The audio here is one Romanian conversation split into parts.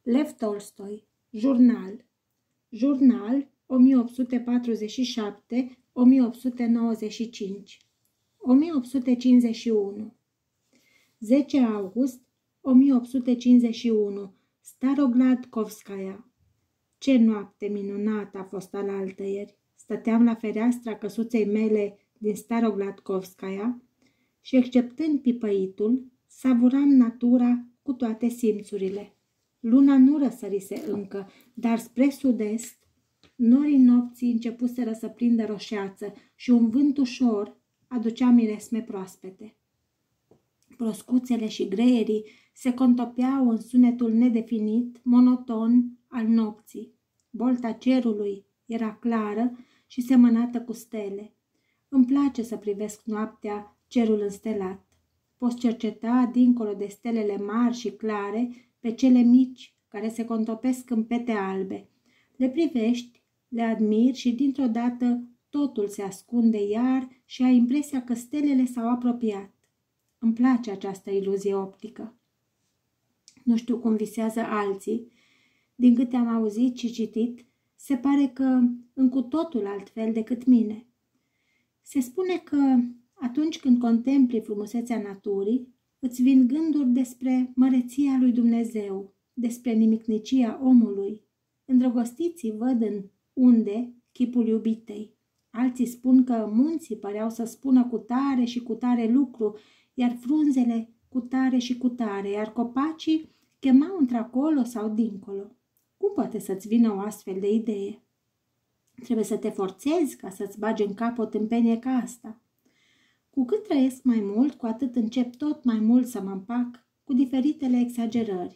Lev Tolstoi, Jurnal. Jurnal 1847-1895. 1851. 10 august 1851. Starogladkovskaya. Ce noapte minunată a fost alaltăieri! Stăteam la fereastra căsuței mele din Starogladkovskaya și, exceptând pipăitul, savuram natura cu toate simțurile. Luna nu răsărise încă, dar spre sud-est, norii nopții începuseră să prindă roșeață și un vânt ușor aducea miresme proaspete. Broscuțele și greierii se contopeau în sunetul nedefinit, monoton al nopții. Bolta cerului era clară și semănată cu stele. Îmi place să privesc noaptea cerul înstelat. Poți cerceta, dincolo de stelele mari și clare, pe cele mici care se contopesc în pete albe. Le privești, le admiri și dintr-o dată totul se ascunde iar și ai impresia că stelele s-au apropiat. Îmi place această iluzie optică. Nu știu cum visează alții. Din câte am auzit și citit, se pare că în cu totul altfel decât mine. Se spune că atunci când contempli frumusețea naturii, îți vin gânduri despre măreția lui Dumnezeu, despre nimicnicia omului. Îndrăgostiții văd în unde chipul iubitei. Alții spun că munții păreau să spună cu tare și cu tare lucru, iar frunzele cu tare și cu tare, iar copacii chemau într-acolo sau dincolo. Cum poate să-ți vină o astfel de idee? Trebuie să te forțezi ca să-ți bagi în cap o tâmpenie ca asta. Cu cât trăiesc mai mult, cu atât încep tot mai mult să mă împac cu diferitele exagerări.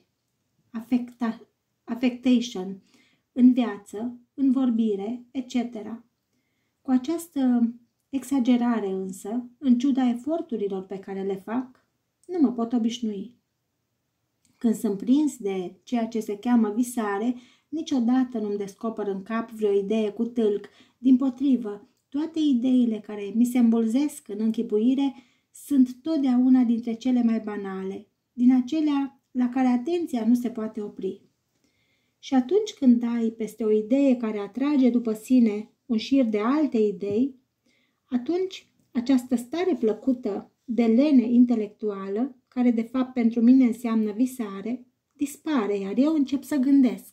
Affectation, în viață, în vorbire, etc. Cu această exagerare însă, în ciuda eforturilor pe care le fac, nu mă pot obișnui. Când sunt prins de ceea ce se cheamă visare, niciodată nu-mi descoper în cap vreo idee cu tâlc. Dimpotrivă, toate ideile care mi se îmbulzesc în închipuire sunt totdeauna dintre cele mai banale, din acelea la care atenția nu se poate opri. Și atunci când dai peste o idee care atrage după sine un șir de alte idei, atunci această stare plăcută de lene intelectuală, care de fapt pentru mine înseamnă visare, dispare, iar eu încep să gândesc.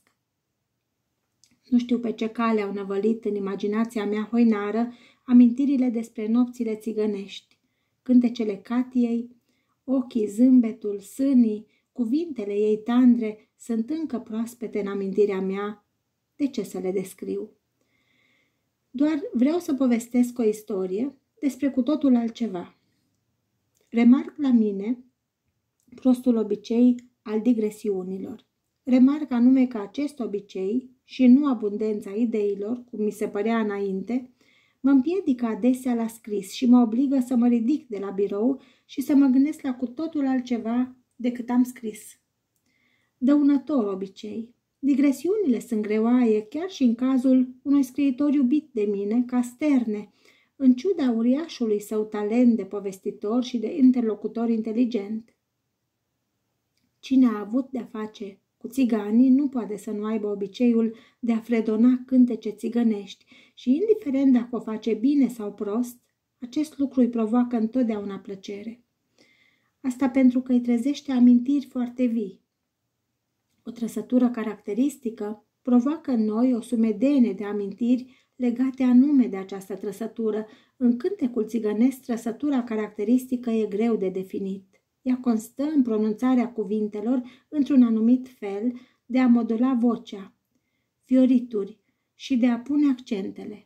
Nu știu pe ce cale au năvălit în imaginația mea hoinară amintirile despre nopțile țigănești, cântecele Catiei, ochii, zâmbetul, sânii, cuvintele ei tandre sunt încă proaspete în amintirea mea. De ce să le descriu? Doar vreau să povestesc o istorie despre cu totul altceva. Remarc la mine prostul obicei al digresiunilor. Remarc anume că acest obicei și nu abundența ideilor, cum mi se părea înainte, mă împiedică adesea la scris și mă obligă să mă ridic de la birou și să mă gândesc la cu totul altceva decât am scris. Dăunător obicei. Digresiunile sunt greoaie chiar și în cazul unui scriitor iubit de mine ca Sterne, în ciuda uriașului său talent de povestitor și de interlocutor inteligent. Cine a avut de-a face cu țiganii nu poate să nu aibă obiceiul de a fredona cântece țigănești și, indiferent dacă o face bine sau prost, acest lucru îi provoacă întotdeauna plăcere. Asta pentru că îi trezește amintiri foarte vii. O trăsătură caracteristică provoacă în noi o sumedenie de amintiri legate anume de această trăsătură. În cântecul țigănesc, trăsătura caracteristică e greu de definit. Ea constă în pronunțarea cuvintelor într-un anumit fel, de a modula vocea, fiorituri și de a pune accentele.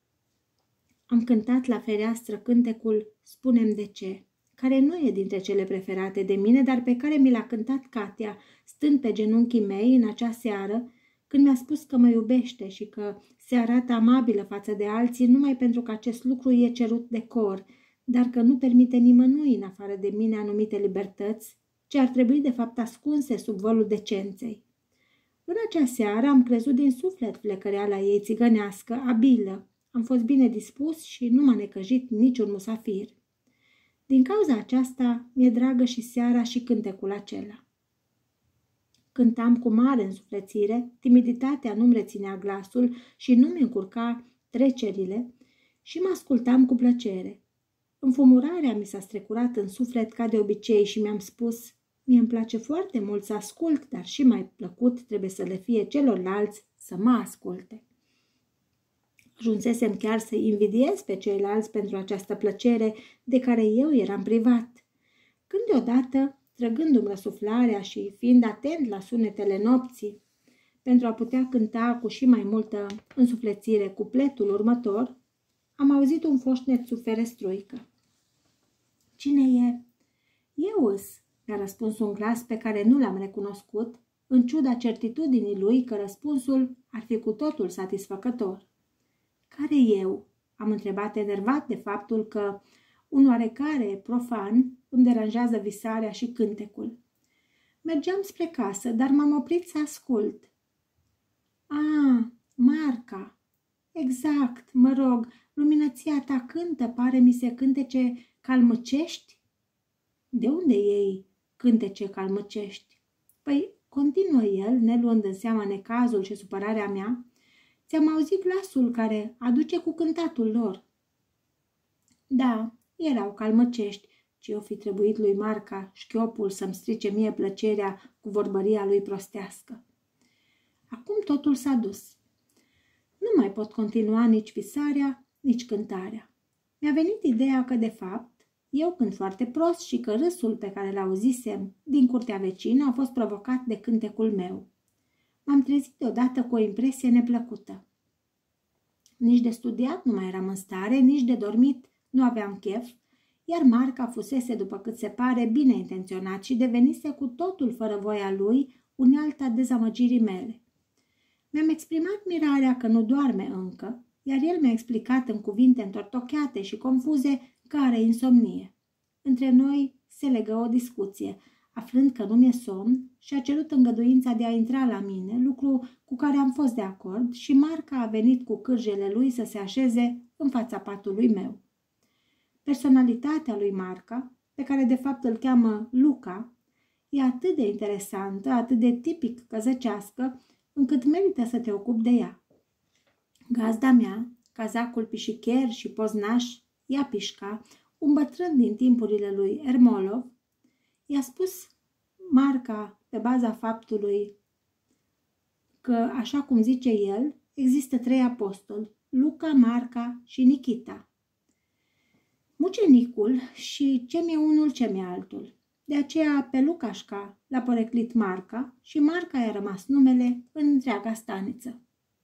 Am cântat la fereastră cântecul Spune-mi de ce, care nu e dintre cele preferate de mine, dar pe care mi l-a cântat Katia, stând pe genunchii mei în acea seară, când mi-a spus că mă iubește și că se arată amabilă față de alții numai pentru că acest lucru e cerut de cor, dar că nu permite nimănui în afară de mine anumite libertăți, ce ar trebui de fapt ascunse sub vălul decenței. În acea seară am crezut din suflet flecăreala ei țigănească, abilă. Am fost bine dispus și nu m-a necăjit niciun musafir. Din cauza aceasta mi-e dragă și seara și cântecul acela. Cântam cu mare însuflețire, timiditatea nu-mi reținea glasul și nu-mi încurca trecerile și mă ascultam cu plăcere. Înfumurarea mi s-a strecurat în suflet ca de obicei și mi-am spus: mie îmi place foarte mult să ascult, dar și mai plăcut trebuie să le fie celorlalți să mă asculte. Ajunsesem chiar să invidiez pe ceilalți pentru această plăcere de care eu eram privat. Când deodată, trăgându-mi răsuflarea și fiind atent la sunetele nopții, pentru a putea cânta cu și mai multă însuflețire cupletul următor, am auzit un foșnet sub ferestruică. Cine e? Eu îs, mi-a răspuns un glas pe care nu l-am recunoscut, în ciuda certitudinii lui că răspunsul ar fi cu totul satisfăcător. Care eu? Am întrebat enervat de faptul că un oarecare profan îmi deranjează visarea și cântecul. Mergeam spre casă, dar m-am oprit să ascult. Marca! Exact, mă rog, luminăția ta cântă, pare mi se cântece calmăcești? De unde iei cântece calmăcești? Păi, continuă el, ne luând în seama necazul și supărarea mea, ți-am auzit glasul care aduce cu cântatul lor. Da, erau calmăcești, ce o fi trebuit lui Marca șchiopul să-mi strice mie plăcerea cu vorbăria lui prostească. Acum totul s-a dus. Nu mai pot continua nici visarea, nici cântarea. Mi-a venit ideea că, de fapt, eu cânt foarte prost și că râsul pe care l-auzisem din curtea vecină a fost provocat de cântecul meu. M-am trezit deodată cu o impresie neplăcută. Nici de studiat nu mai eram în stare, nici de dormit nu aveam chef, iar Marca fusese, după cât se pare, bine intenționat și devenise cu totul fără voia lui unealta dezamăgirii mele. Mi-am exprimat mirarea că nu doarme încă, iar el mi-a explicat în cuvinte întortocheate și confuze că are insomnie. Între noi se legă o discuție, aflând că nu mi-e somn, și a cerut îngăduința de a intra la mine, lucru cu care am fost de acord, și Marca a venit cu cârjele lui să se așeze în fața patului meu. Personalitatea lui Marca, pe care de fapt îl cheamă Luca, e atât de interesantă, atât de tipic căzăcească, încât merită să te ocupi de ea. Gazda mea, cazacul pișicher și poznaș, Iapișca, un bătrân din timpurile lui Ermolov, i-a spus Marca pe baza faptului că, așa cum zice el, există 3 apostoli, Luca, Marca și Nikita. Mucenicul și ce mi-e unul, ce mi-e altul. De aceea pe Lucașca l-a poreclit Marca și Marca i-a rămas numele în întreaga staniță.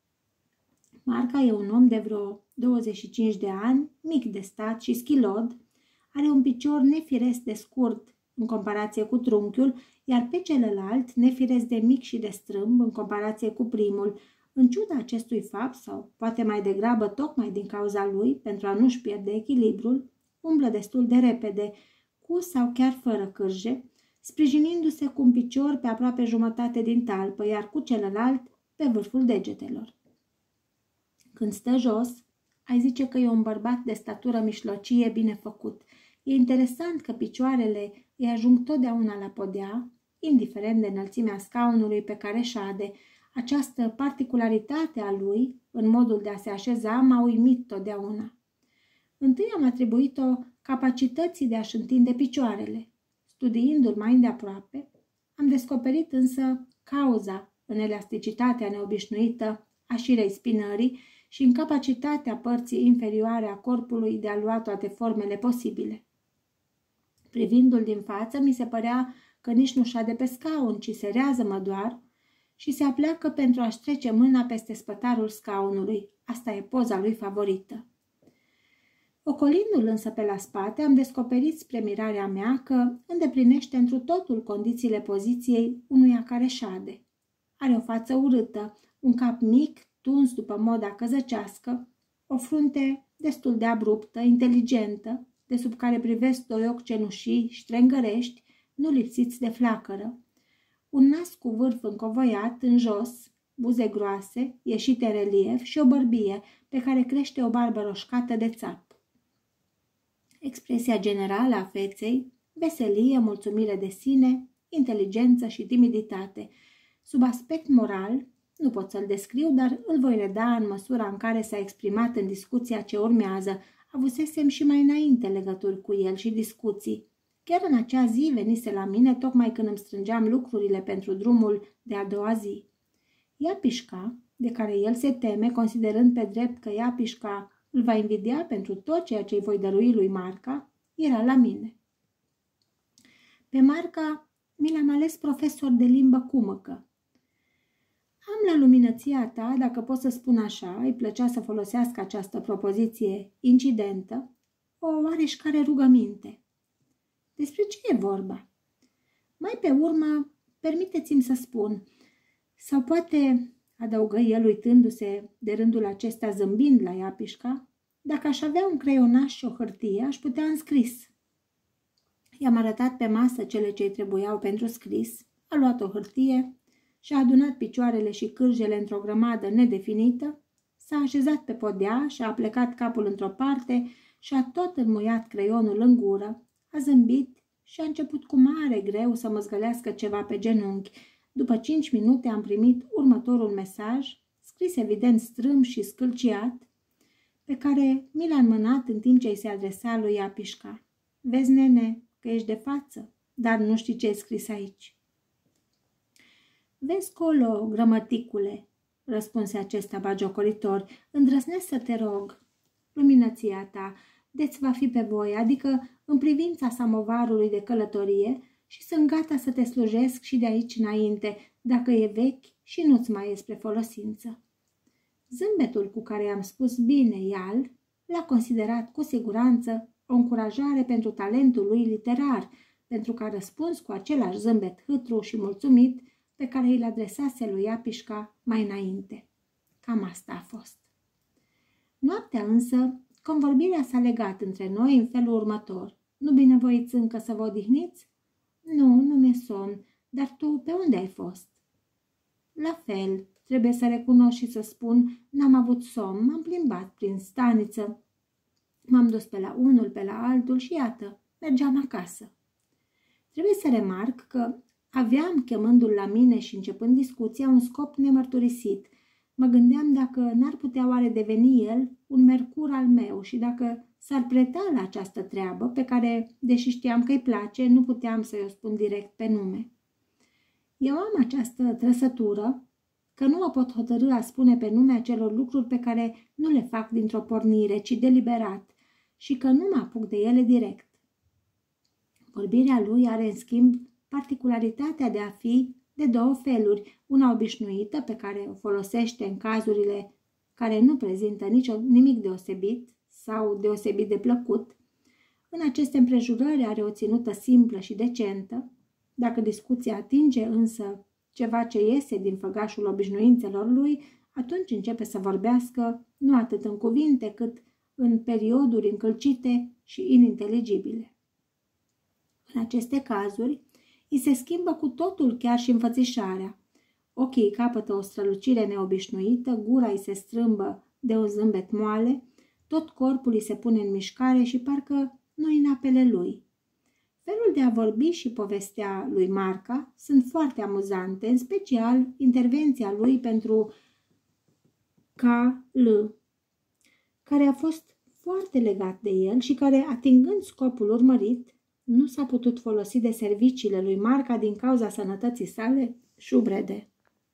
Marca e un om de vreo 25 de ani, mic de stat și schilod, are un picior nefiresc de scurt în comparație cu trunchiul, iar pe celălalt nefiresc de mic și de strâmb în comparație cu primul. În ciuda acestui fapt, sau poate mai degrabă tocmai din cauza lui, pentru a nu-și pierde echilibrul, umblă destul de repede, cu sau chiar fără cârje, sprijinindu-se cu un picior pe aproape jumătate din talpă, iar cu celălalt pe vârful degetelor. Când stă jos, ai zice că e un bărbat de statură mișlocie bine făcut. E interesant că picioarele îi ajung totdeauna la podea, indiferent de înălțimea scaunului pe care șade. Această particularitate a lui, în modul de a se așeza, m-a uimit totdeauna. Întâi am atribuit-o capacității de a-și întinde picioarele. Studiindu-l mai îndeaproape, am descoperit însă cauza în elasticitatea neobișnuită a șirei spinării și în capacitatea părții inferioare a corpului de a lua toate formele posibile. Privindu-l din față, mi se părea că nici nu șade pe scaun, ci se rează-mă doar și se apleacă pentru a-și trece mâna peste spătarul scaunului. Asta e poza lui favorită. Ocolindu-l însă pe la spate, am descoperit spre mirarea mea că îndeplinește întru totul condițiile poziției unuia care șade. Are o față urâtă, un cap mic, tuns după moda căzăcească, o frunte destul de abruptă, inteligentă, de sub care privesc doi ochi cenușii, ștrengărești, nu lipsiți de flacără, un nas cu vârf încovoiat în jos, buze groase, ieșite în relief și o bărbie pe care crește o barbă roșcată de țap. Expresia generală a feței, veselie, mulțumire de sine, inteligență și timiditate. Sub aspect moral, nu pot să-l descriu, dar îl voi reda în măsura în care s-a exprimat în discuția ce urmează. Avusesem și mai înainte legături cu el și discuții. Chiar în acea zi venise la mine, tocmai când îmi strângeam lucrurile pentru drumul de a doua zi. Iapișca, de care el se teme, considerând pe drept că Iapișca îl va invidia pentru tot ceea ce îi voi dărui lui Marca, era la mine. Pe Marca mi l-am ales profesor de limbă cumăcă. Am la luminăția ta, dacă pot să spun așa, îi plăcea să folosească această propoziție incidentă, o oareșcare rugăminte. Despre ce e vorba? Mai pe urmă, permiteți-mi să spun, sau poate, adăugă el uitându-se de rândul acesta zâmbind la Iapișca, dacă aș avea un creionaș și o hârtie, aș putea înscris. I-am arătat pe masă cele ce-i trebuiau pentru scris, a luat o hârtie și-a adunat picioarele și cârjele într-o grămadă nedefinită, s-a așezat pe podea și a plecat capul într-o parte și a tot înmuiat creionul în gură, a zâmbit și a început cu mare greu să mă zgălească ceva pe genunchi. După 5 minute am primit următorul mesaj, scris evident strâmb și scâlciat, pe care mi l-a înmânat în timp ce îi se adresa lui Iapișca. Vezi, nene, că ești de față, dar nu știi ce e scris aici. Vezi colo, grămăticule, răspunse acesta bagiocoritor, îndrăznesc să te rog, luminăția ta, de-ți va fi pe voie, adică în privința samovarului de călătorie și sunt gata să te slujesc și de aici înainte, dacă e vechi și nu-ți mai e spre folosință. Zâmbetul cu care i-am spus bine ial l-a considerat cu siguranță o încurajare pentru talentul lui literar, pentru că a răspuns cu același zâmbet hâtru și mulțumit pe care îl adresase lui Iapișca mai înainte. Cam asta a fost. Noaptea însă, convorbirea s-a legat între noi în felul următor. Nu binevoiți încă să vă odihniți? Nu, nu mi-e somn, dar tu pe unde ai fost? La fel, trebuie să recunosc și să spun, n-am avut somn, m-am plimbat prin staniță. M-am dus pe la unul, pe la altul și iată, mergeam acasă. Trebuie să remarc că aveam, chemându-l la mine și începând discuția, un scop nemărturisit. Mă gândeam dacă n-ar putea oare deveni el un mercur al meu și dacă s-ar preta la această treabă, pe care, deși știam că îi place, nu puteam să-i o spun direct pe nume. Eu am această trăsătură că nu mă pot hotărî a spune pe nume acelor lucruri pe care nu le fac dintr-o pornire, ci deliberat, și că nu mă apuc de ele direct. Vorbirea lui are, în schimb, particularitatea de a fi de două feluri, una obișnuită, pe care o folosește în cazurile care nu prezintă nimic deosebit sau deosebit de plăcut. În aceste împrejurări are o ținută simplă și decentă. Dacă discuția atinge însă ceva ce iese din făgașul obișnuințelor lui, atunci începe să vorbească nu atât în cuvinte, cât în perioduri încălcite și ininteligibile. În aceste cazuri, îi se schimbă cu totul chiar și înfățișarea. Ochii capătă o strălucire neobișnuită, gura îi se strâmbă de un zâmbet moale, tot corpul îi se pune în mișcare și parcă nu-i în apele lui. Felul de a vorbi și povestea lui Marca sunt foarte amuzante, în special intervenția lui pentru K.L., care a fost foarte legat de el și care, atingând scopul urmărit, nu s-a putut folosi de serviciile lui Marca din cauza sănătății sale șubrede.